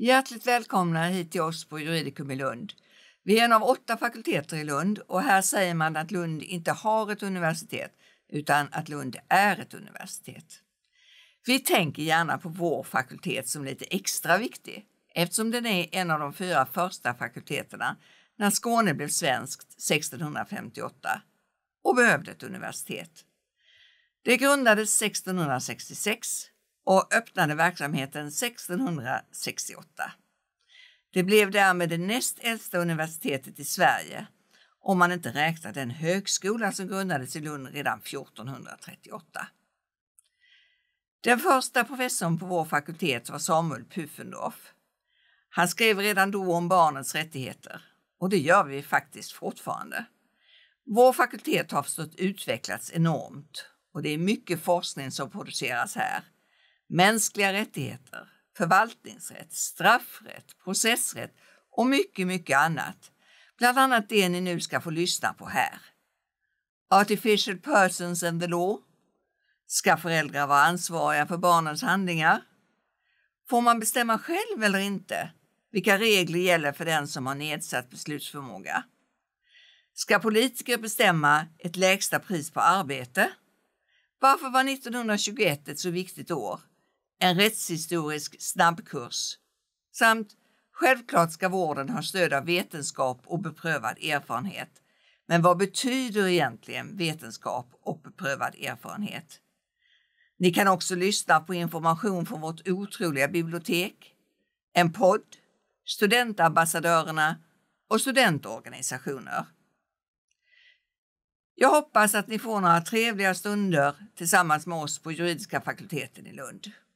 Hjärtligt välkomna hit till oss på Juridicum i Lund. Vi är en av 8 fakulteter i Lund och här säger man att Lund inte har ett universitet utan att Lund är ett universitet. Vi tänker gärna på vår fakultet som lite extra viktig eftersom den är en av de 4 första fakulteterna när Skåne blev svenskt 1658 och behövde ett universitet. Det grundades 1666 och öppnade verksamheten 1668. Det blev därmed det näst äldsta universitetet i Sverige om man inte räknar den högskola som grundades i Lund redan 1438. Den första professorn på vår fakultet var Samuel Pufendorf. Han skrev redan då om barnens rättigheter och det gör vi faktiskt fortfarande. Vår fakultet har förstås utvecklats enormt och det är mycket forskning som produceras här. Mänskliga rättigheter, förvaltningsrätt, straffrätt, processrätt och mycket annat. Bland annat det ni nu ska få lyssna på här. Artificial persons and the law. Ska föräldrar vara ansvariga för barnens handlingar? Får man bestämma själv eller inte? Vilka regler gäller för den som har nedsatt beslutsförmåga? Ska politiker bestämma ett lägsta pris på arbete? Varför var 1921 ett så viktigt år? En rättshistorisk snabbkurs. Samt självklart ska vården ha stöd av vetenskap och beprövad erfarenhet. Men vad betyder egentligen vetenskap och beprövad erfarenhet? Ni kan också lyssna på information från vårt otroliga bibliotek, en podd, studentambassadörerna och studentorganisationer. Jag hoppas att ni får några trevliga stunder tillsammans med oss på juridiska fakulteten i Lund.